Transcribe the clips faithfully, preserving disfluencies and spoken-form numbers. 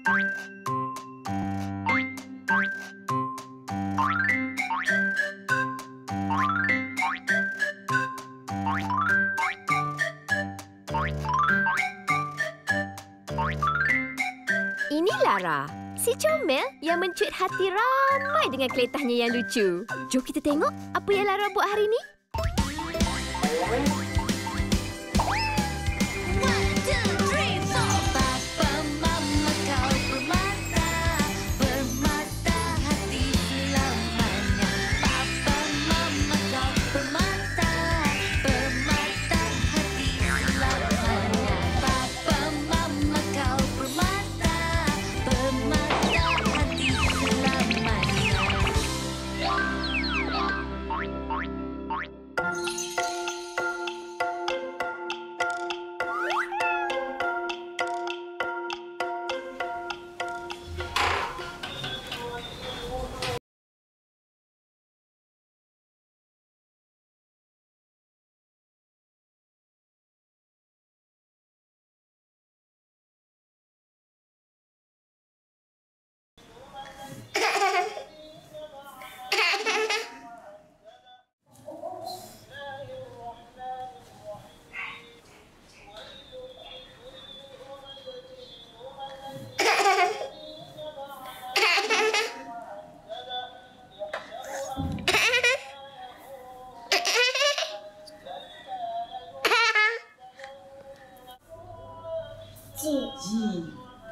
Ini Lara, si comel yang mencuit hati ramai dengan keletahnya yang lucu. Jom kita tengok apa yang Lara buat hari ini. G. G.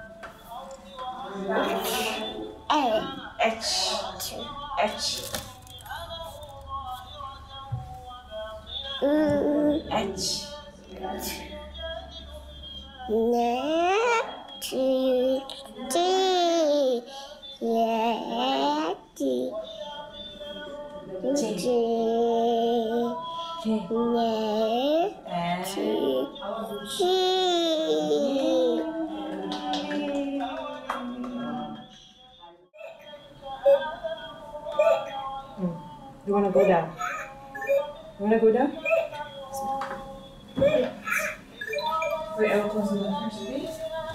A. H. H. U. H. N. T. T. Yeah. T. J. J. N. T. T. You want to go down? You want to go down? Wait, I will close the door first, please.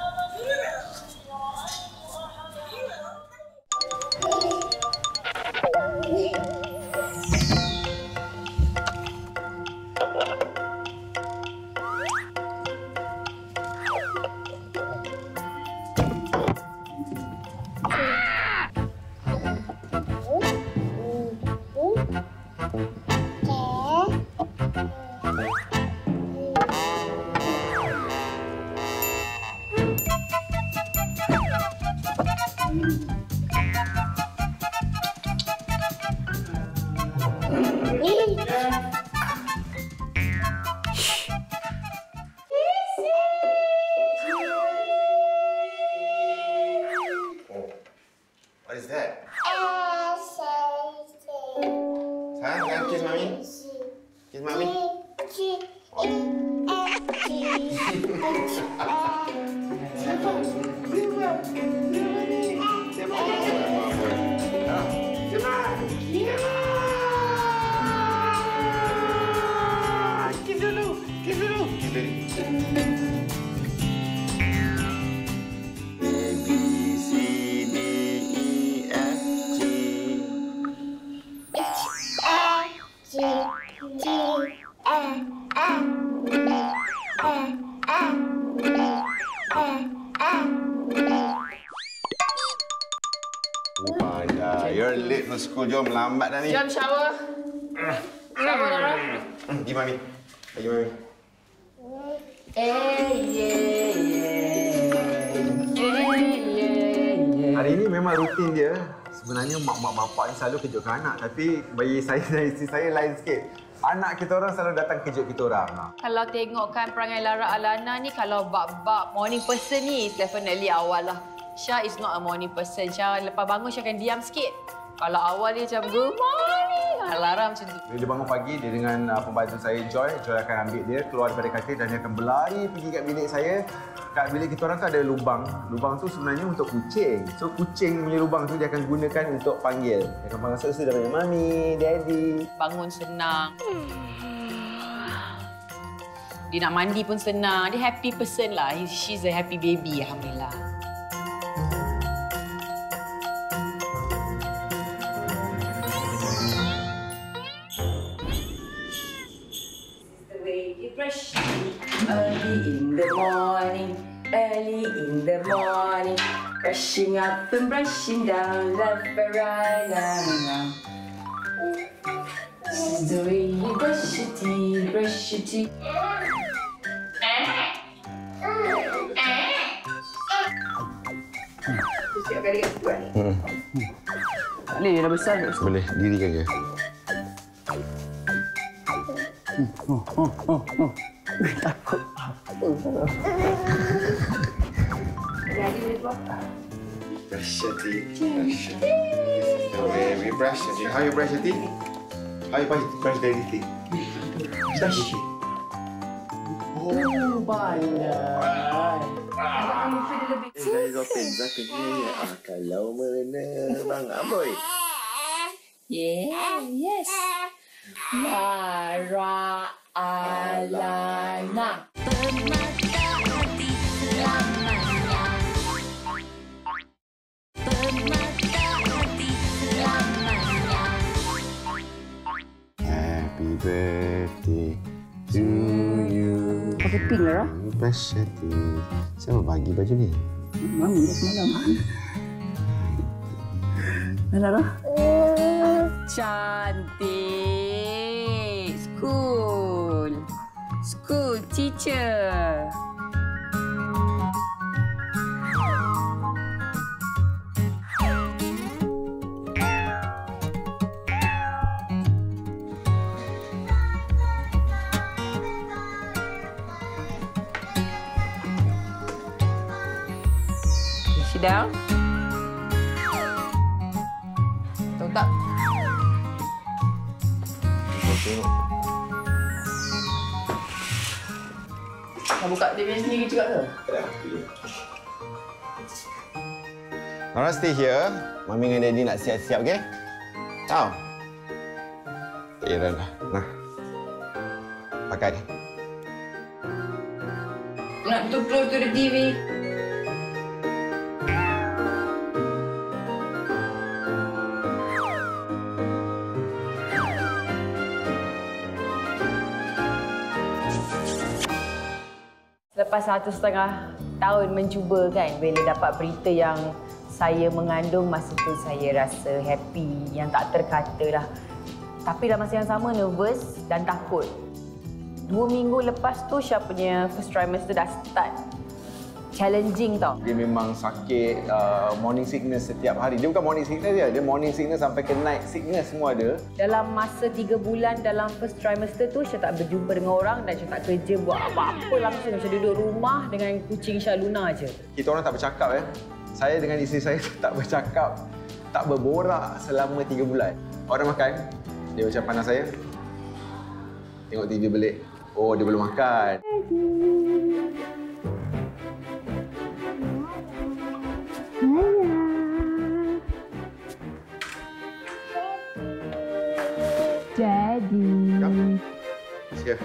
What is that? Sayang, sayang, kiss mami. Kiss mami. Kiss dulu, kiss dulu. Panda, you're late for school. Jom, lambat dah ni. Jom shower. Shower, Lara. Pergi mami. Pergi mami. Eh, yeah, yeah. Hari ini memang rutin dia. Sebenarnya mak-mak bapak ni selalu kejutkan anak. Tapi bagi saya dan isteri saya lain sikit. Anak kita orang selalu datang kejut kita orang. Kalau tengokkan perangai Lara Alana ni, kalau bab-bab morning person ni, definitely awal lah. Syah is not a morning person. Syah lepas bangun, Syah akan diam sikit. Kalau awal dia macam, good morning. Lara macam tu. Bila dia bangun pagi, dia dengan uh, pembantu saya, Joy. Joy akan ambil dia keluar daripada katil dan dia akan berlari pergi kat bilik saya. Kat bilik kita orang tu ada lubang. Lubang tu sebenarnya untuk kucing. So, kucing punya lubang tu dia akan gunakan untuk panggil. Dia akan panggil saya, dia panggil Mami, Daddy. Bangun senang. Dia nak mandi pun senang. Dia happy person lah. She's a happy baby, Alhamdulillah. in the morning, brushing up and brushing down, left and right, na na. This is the way you brush your teeth, brush your teeth. Siap kali kat kuat. Hmm. Tak boleh, dia dah besar. Boleh, dirikan ke? Oh, oh, oh, oh. Takut apa? Jadi, dia buat. Brush your teeth. Brush your teeth. The way we brush your teeth. How you brush your teeth? How you brush, brush your teeth? Brush. Oh, banyak. Eh, Zapin, Zapin. Ah, kalau mana Bang Aboy. Yeah, yes. Lara Alana. Permata hati selamanya. Permata hati selamanya. Happy birthday to you. Pakai pink lah. Brush your teeth. Siapa bagi baju ni? Mami dah semalam. Mana Lara? Cantik. School. School teacher. Sit down. Tahu tak? Tengok. Nak buka dia punya sendiri juga ke? Nora, stay here. Mami dengan Daddy nak siap-siap, okey? Tahu? Tak kira dah. Nah. Pakai dia. Nak too close to the T V. Lepas satu setengah tahun mencuba kan, bila dapat berita yang saya mengandung, masa tu saya rasa happy yang tak terkata lah. Tapi dalam masa yang sama nervous dan takut. Dua minggu lepas tu Syah punya first trimester dah start challenging tau. Dia memang sakit, uh, morning sickness setiap hari. Dia bukan morning sickness dia, dia morning sickness sampai ke night sickness semua ada. Dalam masa tiga bulan dalam first trimester tu, Syah tak berjumpa dengan orang dan Syah tak kerja buat apa-apa langsung. Syah duduk rumah dengan kucing Syah Luna je. Kita orang tak bercakap eh. Saya dengan isteri saya tak bercakap, tak berborak selama tiga bulan. Orang makan, dia macam pandang saya. Tengok T V belik. Oh, dia belum makan. Daddy. Siap.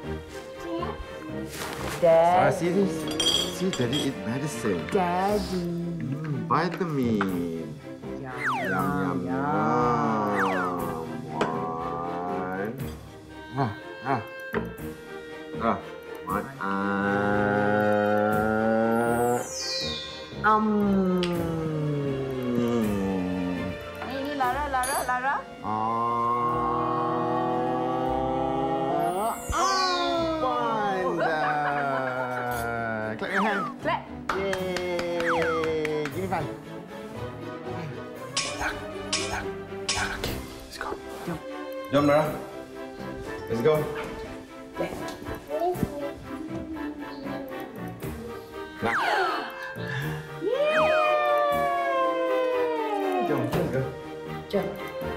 Dad. Ah, see this? See, Daddy eat medicine. Daddy. Hmm, vitamin. Yum, Yum, yum, yum. One. Ah, ah. Ah. One. Ah. Um. Ini Lara, Lara, Lara. Ah. Clap your hand. Clap. Yay! Give me five. Let's go. Jom. Jom, Nora. Let's go. Nah. Jom, let's go. Jom.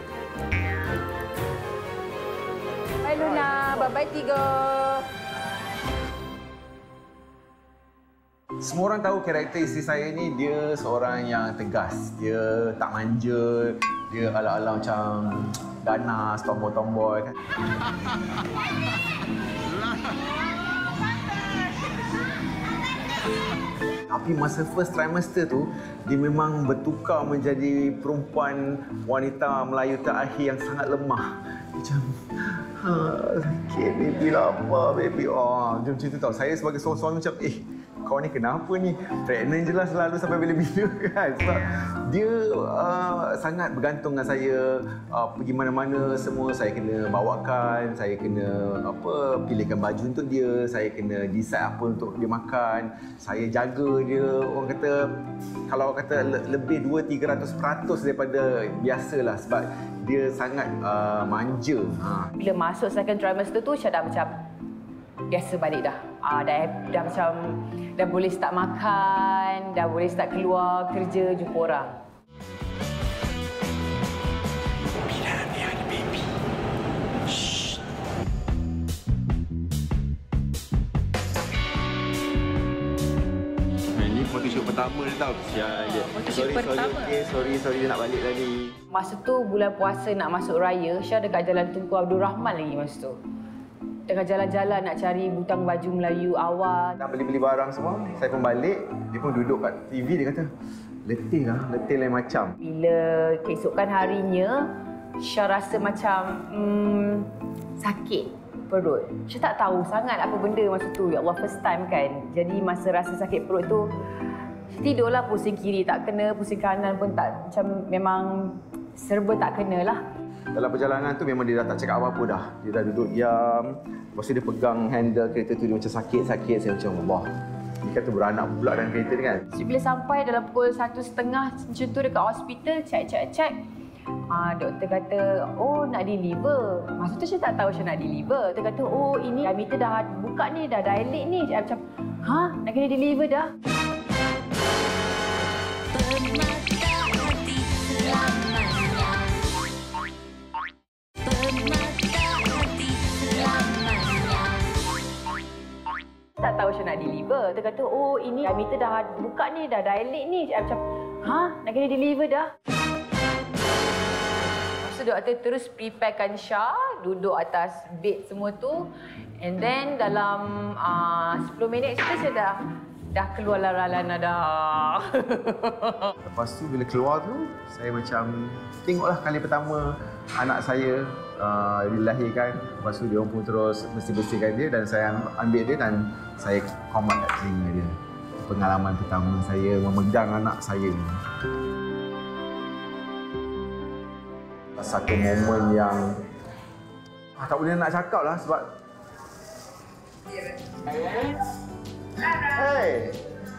Bye Luna. Bye-bye Tiga. Semua orang tahu karakter isteri saya ni, dia seorang yang tegas. Dia tak manja. Dia ala-ala macam ganas, tomboy-tomboy kan. Tapi masa first trimester tu, dia memang bertukar menjadi perempuan wanita Melayu terakhir yang sangat lemah. Macam, ha, sakit baby, lapar baby. Oh, macam cerita tau. Saya sebagai seorang suami macam, eh, kau ni kenapa ni? Pregnant je lah selalu sampai bila-bila kan. Sebab dia uh, sangat bergantung dengan saya. Uh, pergi mana-mana semua saya kena bawakan, saya kena apa pilihkan baju untuk dia, saya kena decide apa untuk dia makan, saya jaga dia. Orang kata kalau kata le- lebih dua tiga ratus peratus daripada biasalah sebab dia sangat uh, manja. Ha. Bila masuk second trimester tu, Syah dah macam biasa balik dah. Ah, dah, dah macam dah boleh start makan, dah boleh start keluar kerja, jumpa orang. Ini photoshoot pertama dia tau. Sial dia. Sorry, sorry, okay. sorry, sorry dia nak balik tadi. Masa tu bulan puasa nak masuk raya, Syah dekat Jalan Tunku Abdul Rahman lagi masa tu. Tengah jalan-jalan nak cari butang baju Melayu awal. Dah beli-beli barang semua, saya pun balik. Dia pun duduk kat T V, dia kata, letih lah, letih lain macam. Bila keesokan harinya, Syah rasa macam hmm, sakit perut. Syah tak tahu sangat apa benda masa tu. Ya Allah, first time kan. Jadi masa rasa sakit perut tu, tidurlah pusing kiri tak kena, pusing kanan pun tak, macam memang serba tak kena lah. Dalam perjalanan tu memang dia dah tak cakap apa-apa dah. Dia dah duduk diam. Lepas tu dia pegang handle kereta tu, dia macam sakit-sakit. Saya macam, Allah, dia kata beranak pula dalam kereta ni kan. Bila sampai dalam pukul satu setengah macam tu dekat hospital, cek-cek-cek. Ah, doktor kata, oh nak deliver. Masa tu saya tak tahu saya nak deliver. Dia kata, oh ini diameter dah buka ni, dah dilate ni. Saya macam, ha? Nak kena deliver dah? Permata hati selamanya. Permata hati selamanya. Tak tahu saya nak deliver. Dia kata, oh ini diameter dah buka ni, dah dilate ni. Saya macam, ha? Nak kena deliver dah? So, doktor terus preparekan Syah, duduk atas bed semua tu. And then dalam uh, sepuluh minit tu saya dah dah keluar Lana dah. Lepas tu bila keluar tu, saya macam tengoklah kali pertama anak saya uh, dilahirkan. Lepas tu dia pun terus bersih-bersihkan dia dan saya ambil dia dan saya komat kat telinga dia. Pengalaman pertama saya memegang anak saya ni. Satu momen yang ah, tak boleh nak cakap lah sebab hey!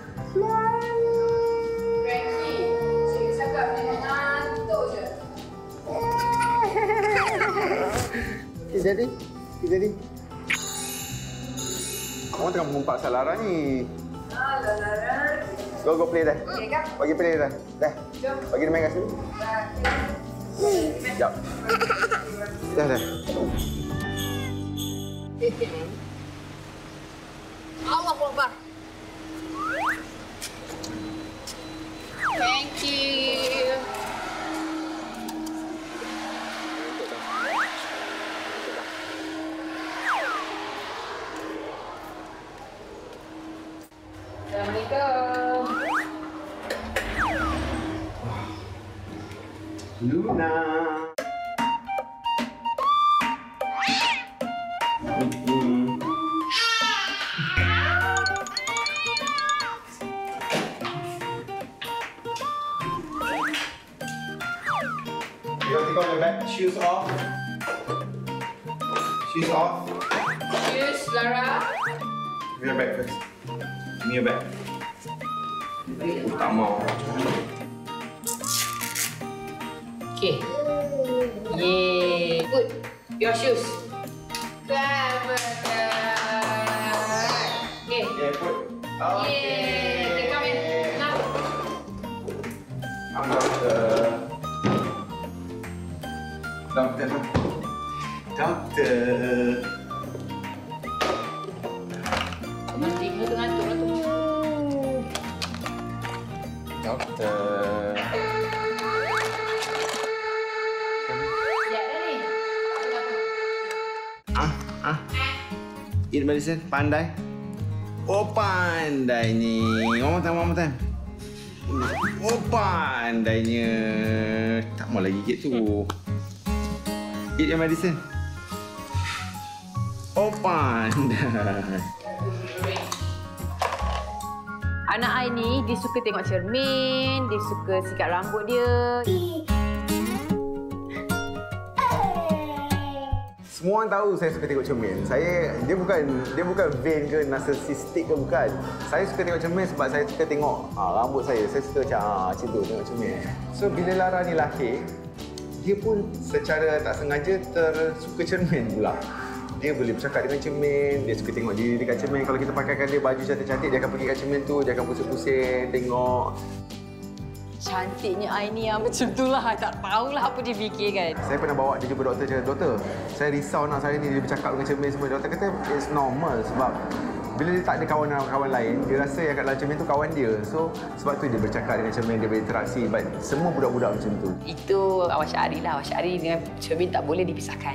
Frankie, saya cakap memang ngantuk je. Okay, jadi? Okay, jadi? Orang tengah mengumpat pasal Lara ni. Alah, Lara. Go, go play dah. Okey, kak. Bagi play dah. Dah. Jom. Bagi dia main kat sini. Sekejap. Dah, dah. Allahu Akbar. Thank you. Assalamualaikum. Luna. You have to take off your back. Shoes off. Shoes off. Cheers, Lara. Give me your bag first. Give me your bag. Utama. Okay. Yay. Good. Your shoes. Clever. Okay. Yeah, put. Yay. Okay, come in. Now. I'm doctor. Doctor. Doctor. Nanti kena ngantuk lah tu. Doktor. Siap dah ni. Ah, ah. Eat medicine, pandai. Oh, pandai ni. One more time, one more time. Oh, pandainya. Tak mau lagi gigit tu. Eat your medicine. Oh, pandai. Anak I ni, dia suka tengok cermin, dia suka sikat rambut dia. Semua orang tahu saya suka tengok cermin. Saya dia bukan dia bukan vain ke narcissistic ke bukan. Saya suka tengok cermin sebab saya suka tengok ha, rambut saya. Saya suka macam ha, macam tu tengok cermin. So bila Lara ni lahir, dia pun secara tak sengaja tersuka cermin pula. Dia boleh bercakap dengan cermin, dia suka tengok diri dekat cermin. Kalau kita pakaikan dia baju cantik-cantik, dia akan pergi kat cermin tu, dia akan pusing-pusing tengok. Cantiknya I ni yang macam tu lah. Tak tahulah apa dia fikir kan. Saya pernah bawa dia jumpa doktor cakap, doktor, saya risau nak saya ni dia bercakap dengan cermin semua. Doktor kata it's normal sebab bila dia tak ada kawan-kawan lain, dia rasa yang kat dalam cermin tu kawan dia. So sebab tu dia bercakap dengan cermin, dia berinteraksi. But semua budak-budak macam tu. Itu Awak Syahri lah. Awak Syahri dengan cermin tak boleh dipisahkan.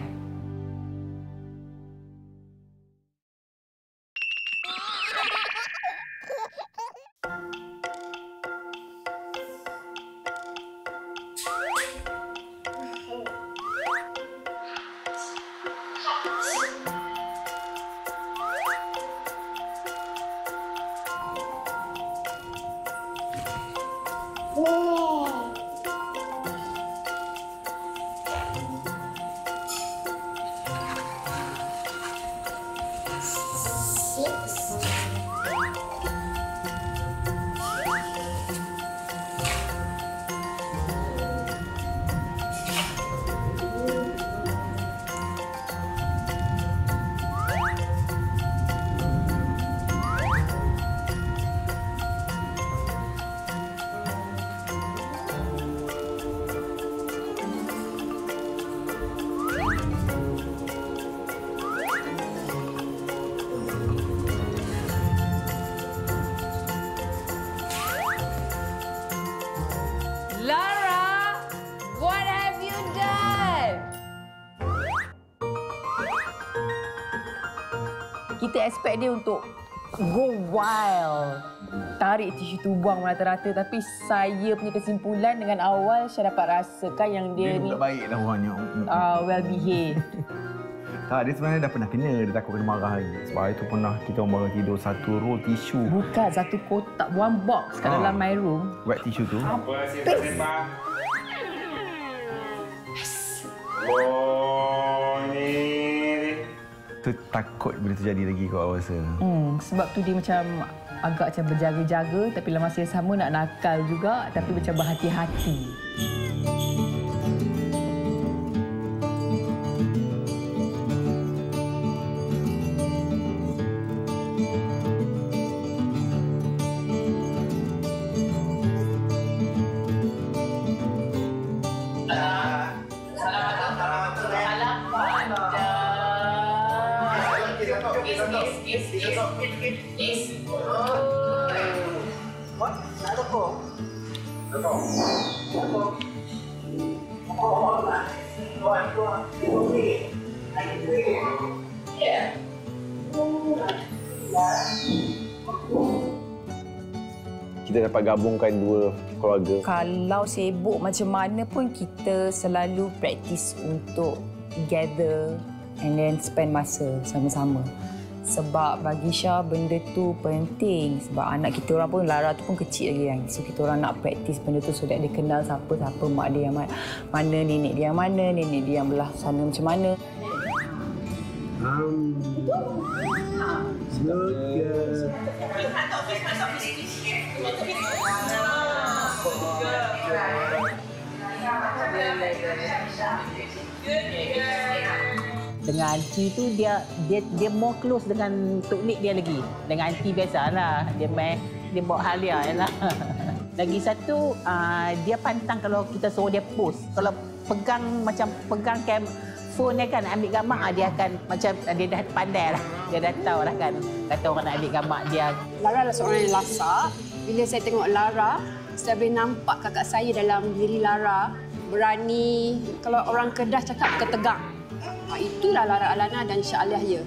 Lara, what have you done? Kita expect dia untuk go wild. Tarik tisu tu buang rata-rata. Tapi saya punya kesimpulan dengan awal, saya dapat rasakan yang dia, Dia ni budak baik lah orangnya. uh, well behaved. Tak, dia sebenarnya dah pernah kena. Dia takut kena marah lagi. Sebab hari tu pernah kita orang baru tidur satu roll tisu. Bukan satu kotak, one box kat Ah. dalam my room. Wet tisu tu. Apa sembang-sembang? Oh, ni. Tu takut boleh terjadi lagi kot awak rasa. Hmm, sebab tu dia macam agak macam berjaga-jaga tapi dalam masa yang sama nak nakal juga tapi macam berhati-hati. Kita dapat gabungkan dua keluarga. Kalau sibuk macam mana pun kita selalu praktis untuk gather and then spend masa sama-sama. Sebab bagi Syah benda tu penting. Sebab anak kita orang pun, Lara tu pun kecil lagi kan. So kita orang nak praktis benda tu so that dia kenal siapa-siapa mak dia yang mana, nenek dia yang mana, nenek dia yang belah sana macam mana. Um, look, uh, dengan aunty tu dia dia dia more close dengan Tok Nik dia lagi. Dengan aunty biasalah. Dia main dia bawa halia jelah. Lagi satu uh, dia pantang kalau kita suruh dia post. Kalau pegang macam pegang cam phone dia kan ambil gambar dia akan macam dia dah pandai lah. Dia dah tahu lah kan kata orang nak ambil gambar dia. Lara adalah seorang yang lasak. Bila saya tengok Lara, saya boleh nampak kakak saya dalam diri Lara. Berani. Kalau orang Kedah cakap ketegang. Ha, itulah Lara Alana dan Syah Aliyah.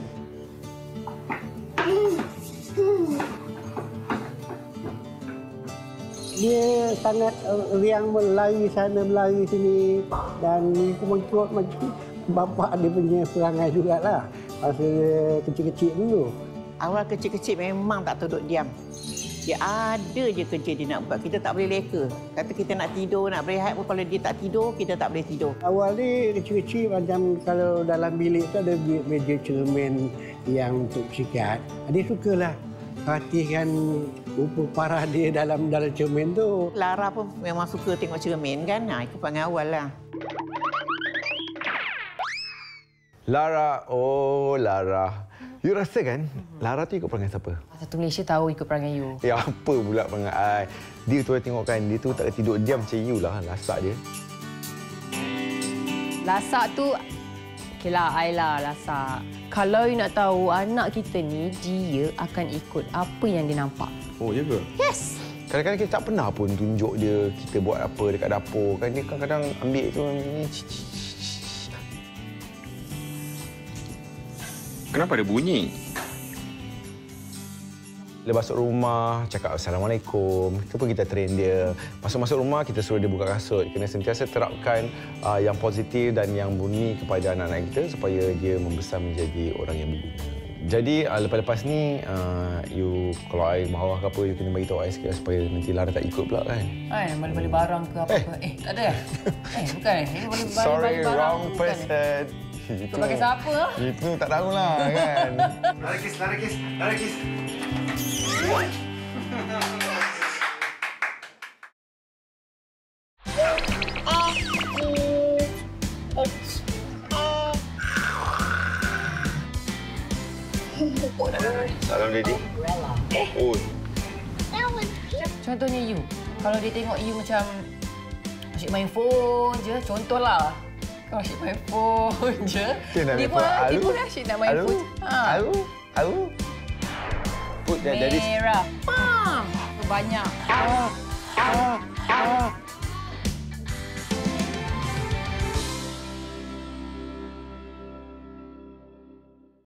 dia sangat uh, riang melari sana melari sini dan mengikut macam bapa dia punya perangai jugalah masa dia kecil-kecil dulu. Awal kecil-kecil memang tak duduk diam. Dia ada je kerja dia nak buat. Kita tak boleh leka. Kata kita nak tidur, nak berehat pun kalau dia tak tidur, kita tak boleh tidur. Awal ni kecil-kecil macam kalau dalam bilik tu ada meja cermin yang untuk sikat. Dia sukalah perhatikan rupa parah dia dalam dalam cermin tu. Lara pun memang suka tengok cermin kan. Ha, ikut panggil awal lah. Lara, oh Lara. You rasa kan Lara tu ikut perangai siapa? Satu Malaysia tahu ikut perangai you. Ya apa pula perangai I. Dia tu tengok kan, dia tu tak tidur diam macam you lah, lasak dia. Lasak tu, okeylah, I lah lasak. Kalau you nak tahu anak kita ni, dia akan ikut apa yang dia nampak. Oh, ya ke? Yes. Kadang-kadang kita tak pernah pun tunjuk dia kita buat apa dekat dapur. Kan dia kadang-kadang ambil tu. Kenapa ada bunyi? Bila masuk rumah, cakap Assalamualaikum. Itu pun kita train dia. Masuk-masuk rumah, kita suruh dia buka kasut. Kena sentiasa terapkan uh, yang positif dan yang murni kepada anak-anak kita supaya dia membesar menjadi orang yang berguna. Jadi, uh, lepas-lepas ni, uh, you kalau I marah ke apa, you kena beritahu I sikit supaya nanti Lara tak ikut pula kan? Ay, balik-balik barang ke apa? Eh, eh tak ada. Eh, bukan. Ini balik-balik Sorry, barang. wrong Bukan. person. Itu pakai siapa? Itu tak tahulah kan. Lara kiss, Lara kiss, Lara kiss. Salam Daddy. Oh. Contohnya you. Kalau dia tengok you macam asyik main phone je, contohlah. Kalau asyik main phone je, dia, dia pun, dia pun asyik nak main Alu. phone. Ha. Alu. Alu. Put that Daddy. Merah. Pam. Banyak. Ah. Ah. Ah.